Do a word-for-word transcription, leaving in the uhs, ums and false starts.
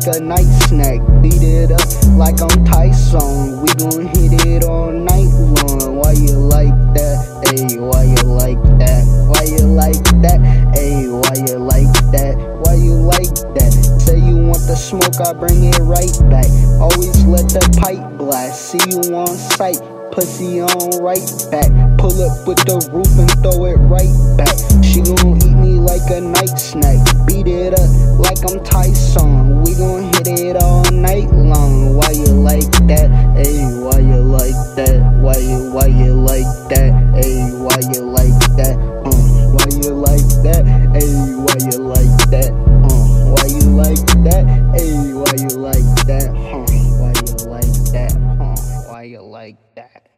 like a night snack. Beat it up like I'm Tyson. We gon' hit it all night long. Why you like that? Ayy, why you like that? Why you like that? Ayy, why you like that? Why you like that? Say you want the smoke, I bring it right back. Always let the pipe blast. See you on sight, pussy on right back. Pull up with the roof and throw it right back. She gon' eat me like a night snack. Beat it up like I'm Tyson. We gon' hit it all night long. Why you like that? Ayy, why you like that? Why you, why you like that? Ayy, why you like that? Uh, why you like that? Ayy, why you like that? Uh, why you like that? Ayy, why you like that? Huh? Why you like that? Huh? Why you like that?